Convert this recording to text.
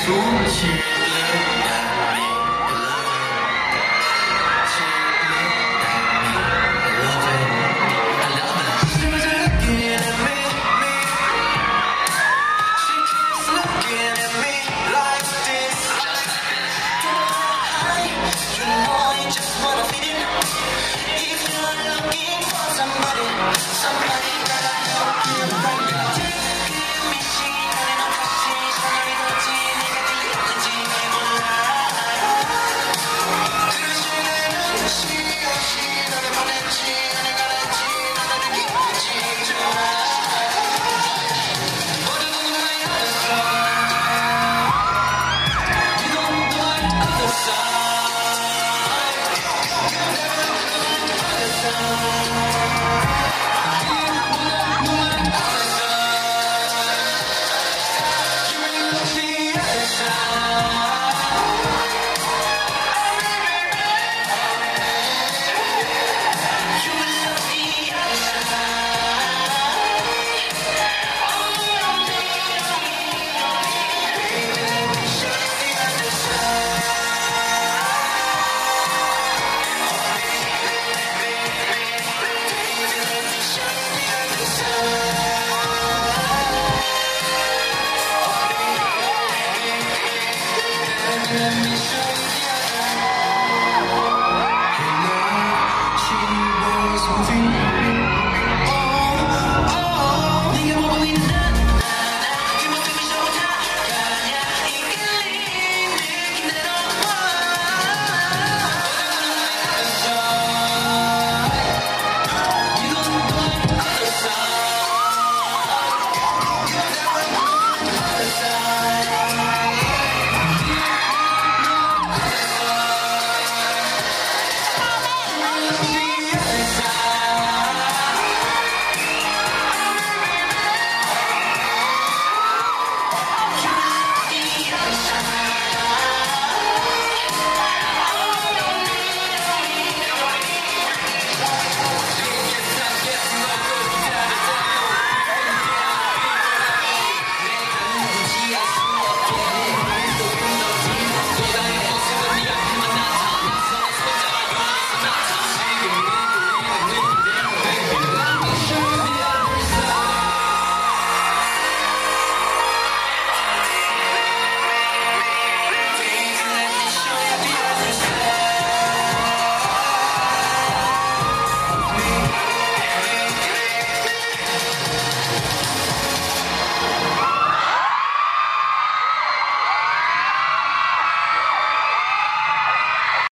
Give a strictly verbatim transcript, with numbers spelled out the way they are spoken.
She looked at me, she looked at me, I love it, I love it. She was looking at me, me. She keeps looking at me like this, just like this. You know I just wanna fit in. If you're looking for somebody, somebody gotta help you right now. Give me she, and I'm touching, somebody touching, 내가 들리는지 몰라. 그러시는 시, 시, 너를 보냈지, 너를 가랬지, 너를 느끼는지 좋아. 모두 너의 other side. You don't know the other side. Never know the other side.